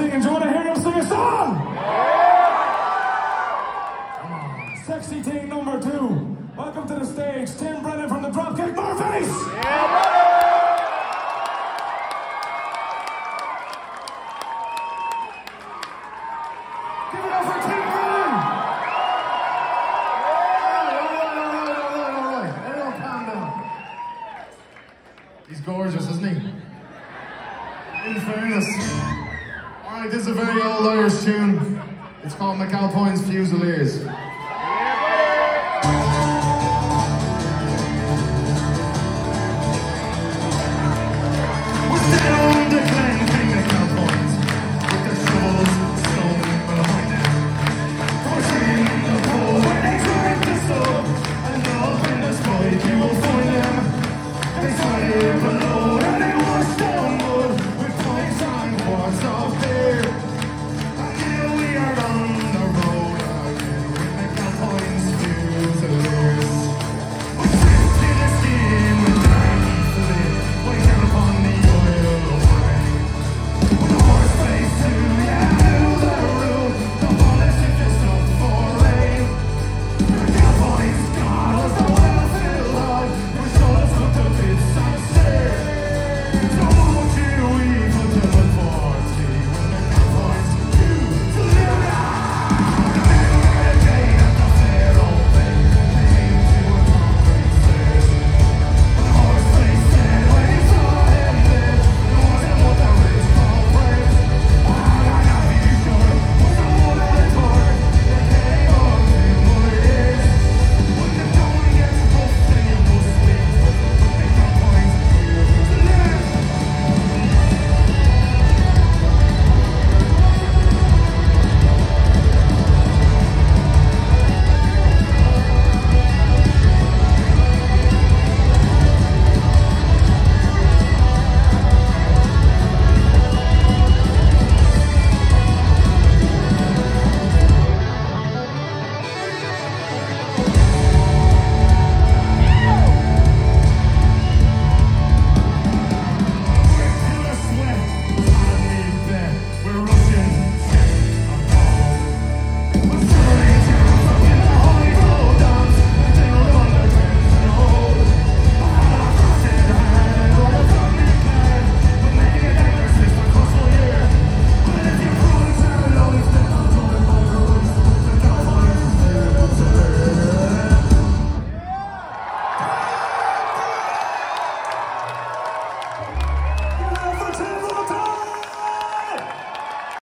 singing. Do you want to hear him sing a song? Sexy Team number 2. Welcome to the stage, Tim Brennan from the Dropkick Murphys! Give it up for Tim Brennan! Alright, everyone calm down. He's gorgeous, isn't he? In fairness. Alright, this is a very old Irish tune. It's called McAlpine's Fusiliers. Below, and they wash down wood with pipes and quarts of beer.